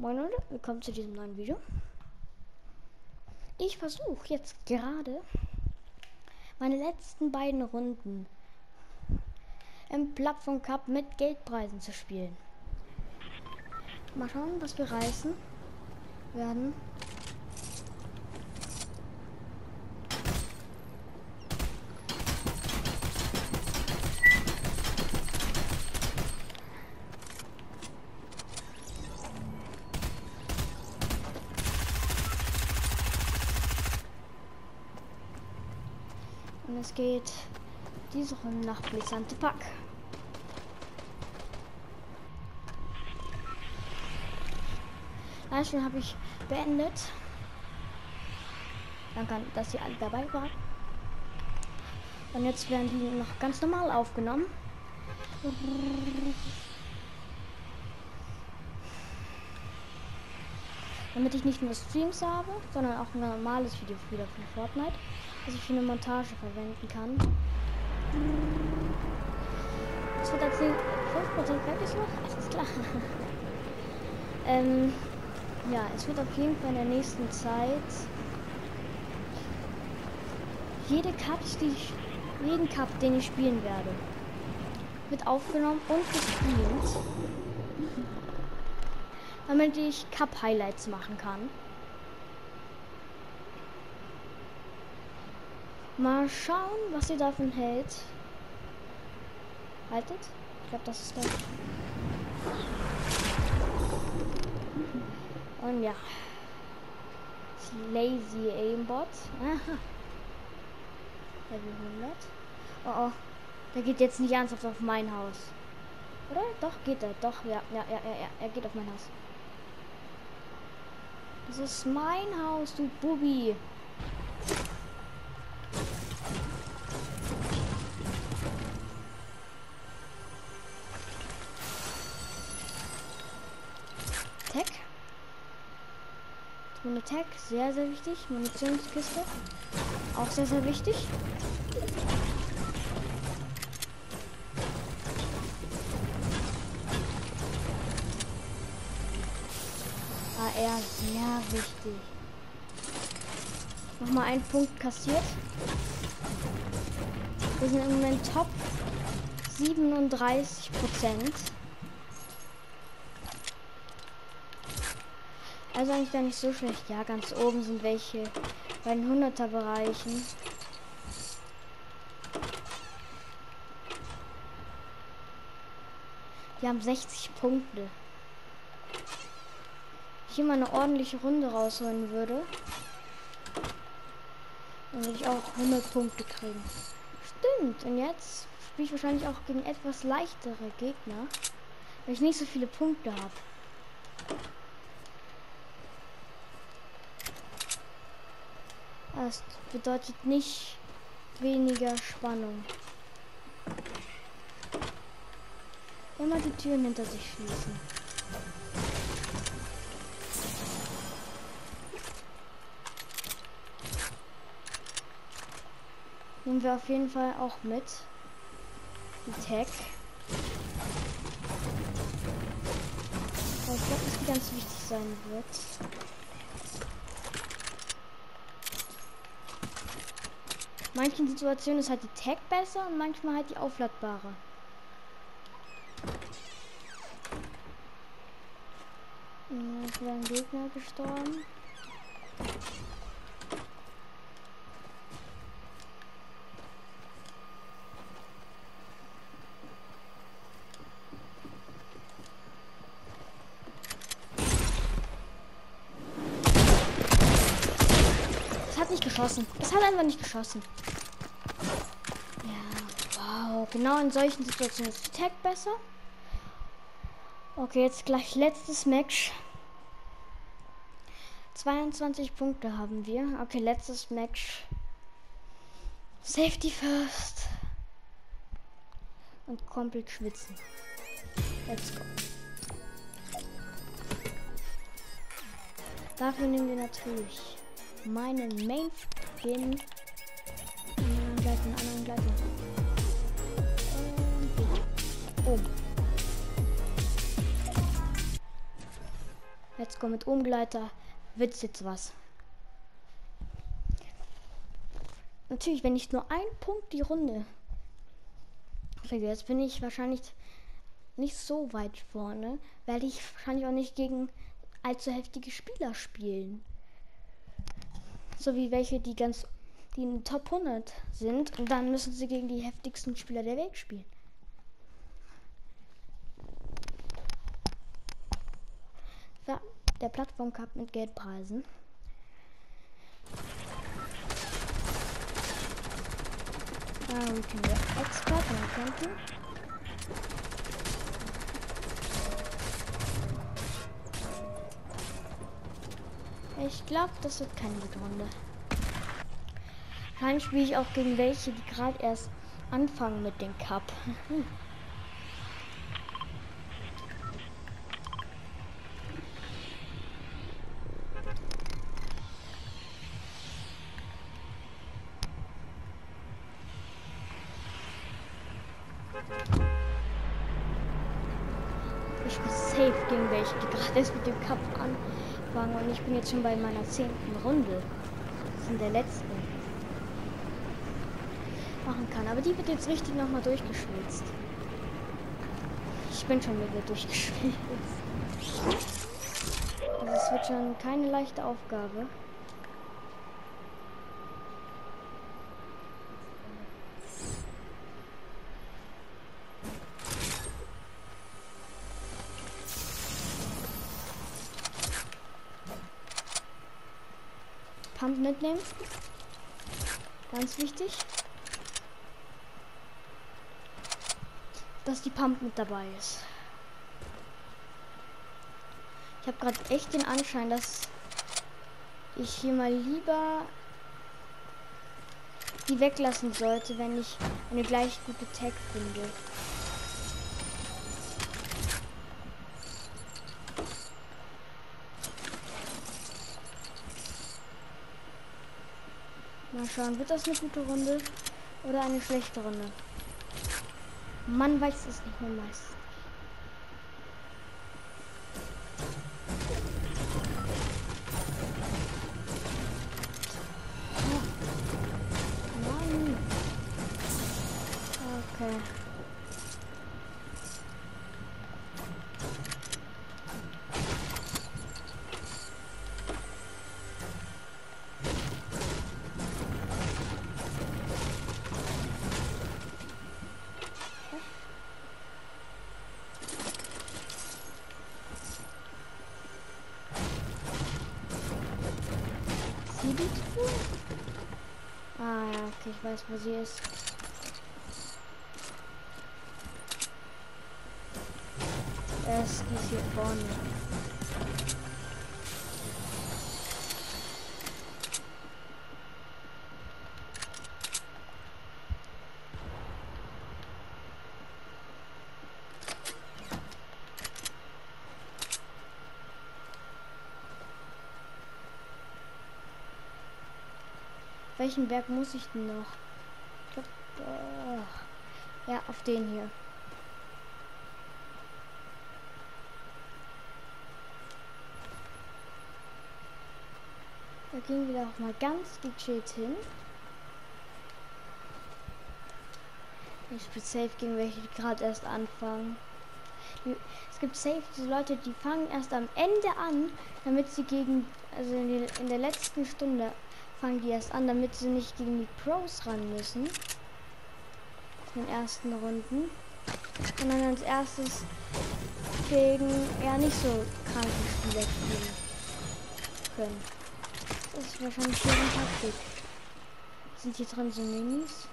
Moin Leute, willkommen zu diesem neuen Video. Ich versuche jetzt gerade meine letzten beiden Runden im Plattform Cup mit Geldpreisen zu spielen. Mal schauen, was wir reißen werden. Und es geht diese Runde nach Blitzante Pack. Livestream habe ich beendet. Danke, dass ihr alle dabei wart. Und jetzt werden die noch ganz normal aufgenommen. Damit ich nicht nur Streams habe, sondern auch ein normales Video wieder von Fortnite, das ich für eine Montage verwenden kann. Es wird als 5% fertig noch, alles klar. Ja, es wird auf jeden Fall in der nächsten Zeit jeden Cup, den ich spielen werde, wird aufgenommen und gespielt, damit ich Cup-Highlights machen kann. Mal schauen, was ihr davon hält. Haltet. Ich glaube, das ist das. Und ja. Lazy Aimbot. Aha. Level 100. Oh oh. Der geht jetzt nicht ernsthaft auf mein Haus. Oder? Doch, geht er. Doch, ja. Er geht auf mein Haus. Das ist mein Haus, du Bubi. Tech. Tech, sehr, sehr wichtig. Munitionskiste. Auch sehr, sehr wichtig. AR, sehr wichtig. Nochmal einen Punkt kassiert. Wir sind im Moment Top 37%. Also eigentlich gar nicht so schlecht. Ja, ganz oben sind welche bei den 100er Bereichen. Wir haben 60 Punkte. Wenn ich hier mal eine ordentliche Runde rausholen würde, dann würde ich auch 100 Punkte kriegen. Stimmt. Und jetzt spiele ich wahrscheinlich auch gegen etwas leichtere Gegner, weil ich nicht so viele Punkte habe. Das bedeutet nicht weniger Spannung. Immer die Türen hinter sich schließen. Nehmen wir auf jeden Fall auch mit. Die Tech. Aber ich glaube, dass die ganz wichtig sein wird. Manchen Situationen ist halt die Tech besser und manchmal halt die aufladbare. Ist wieder ein Gegner gestorben. Es hat nicht geschossen. Es hat einfach nicht geschossen. Wow, genau in solchen Situationen ist die Tech besser. Okay, jetzt gleich letztes Match. 22 Punkte haben wir. Okay, letztes Match. Safety first. Und komplett schwitzen. Let's go. Dafür nehmen wir natürlich meinen Main Skin. Anderen Gleiten. Oh. Let's go mit Umgleiter. Wird's jetzt was? Natürlich, wenn ich nur einen Punkt die Runde kriege, jetzt bin ich wahrscheinlich nicht so weit vorne, werde ich wahrscheinlich auch nicht gegen allzu heftige Spieler spielen. So wie welche, die in den Top 100 sind, und dann müssen sie gegen die heftigsten Spieler der Welt spielen. Ja, der Plattform Cup mit Geldpreisen. Der Expert und Campen. Ich glaube, das wird keine gute Runde. Wahrscheinlich spiele ich auch gegen welche, die gerade erst anfangen mit dem Cup. Ich bin safe gegen welche, die gerade erst mit dem Cup anfangen, und ich bin jetzt schon bei meiner 10. Runde. Das sind der letzten. Machen kann. Aber die wird jetzt richtig nochmal durchgeschwitzt. Ich bin schon wieder durchgeschwitzt. Also es wird schon keine leichte Aufgabe. Pump mitnehmen. Ganz wichtig. Dass die Pump mit dabei ist. Ich habe gerade echt den Anschein, dass ich hier mal lieber die weglassen sollte, wenn ich eine gleich gute Tag finde. Mal schauen, wird das eine gute Runde oder eine schlechte Runde? Man weiß es nicht mehr meistens. Nein. Okay. Sie die Truhe? Ah ja, okay, ich weiß, wo sie ist. Es ist hier vorne. Welchen Berg muss ich denn noch? Ich glaub, ja, auf den hier. Da gehen wir doch mal ganz gechillt hin. Ich spiele safe gegen welche, die gerade erst anfangen. Es gibt safe diese Leute, die fangen erst am Ende an, damit sie also in der letzten Stunde fangen die erst an, damit sie nicht gegen die Pros ran müssen. In den ersten Runden. Und dann als erstes gegen eher nicht so kranke Spieler spielen können. Das ist wahrscheinlich deren Taktik. Sind hier drin so Minis?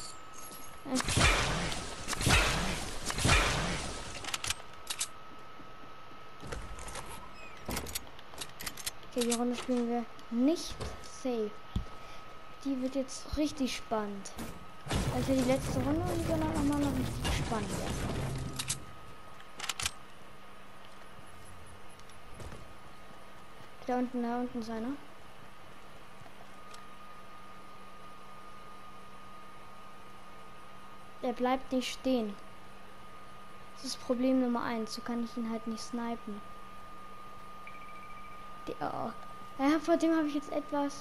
Okay, die Runde spielen wir nicht safe. Die wird jetzt richtig spannend. Also die letzte Runde, und die wird auch nochmal noch richtig spannend werden. Da unten ist einer. Der bleibt nicht stehen. Das ist Problem Nummer 1. So kann ich ihn halt nicht snipen. Oh. Ja, vor dem habe ich jetzt etwas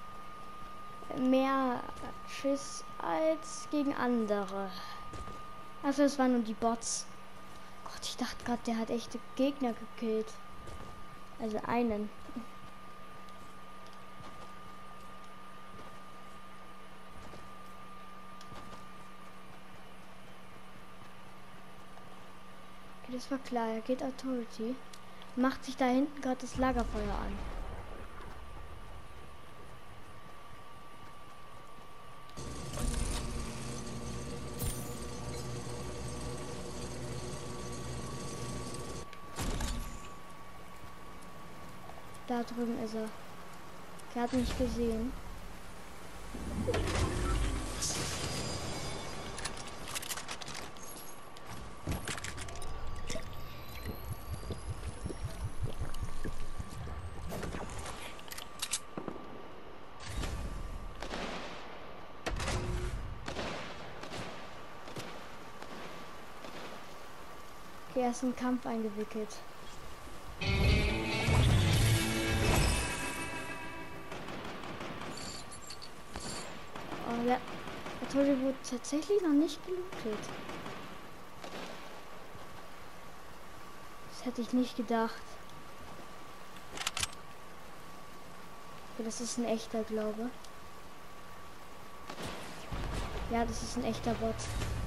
mehr Schiss als gegen andere. Also es waren nur die Bots. Gott, ich dachte gerade, der hat echte Gegner gekillt. Also einen. Okay, das war klar. Er geht Authority. Macht sich da hinten gerade das Lagerfeuer an. Da drüben ist er. Er hat mich gesehen. Okay, er ist in Kampf eingewickelt. Oh ja, der Tode wurde tatsächlich noch nicht gelootet. Das hätte ich nicht gedacht. Okay, das ist ein echter, glaube. Ja, das ist ein echter Bot.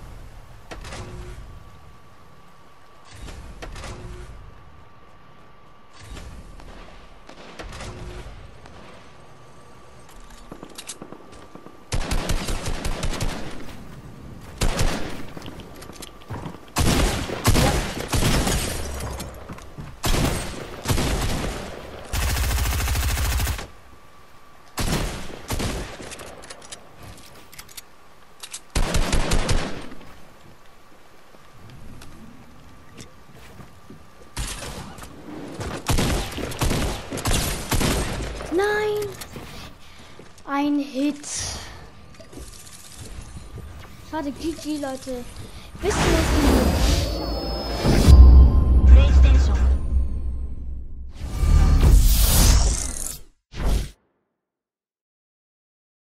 Nein! Ein Hit. Schade, GG, Leute. Bis zum nächsten Mal.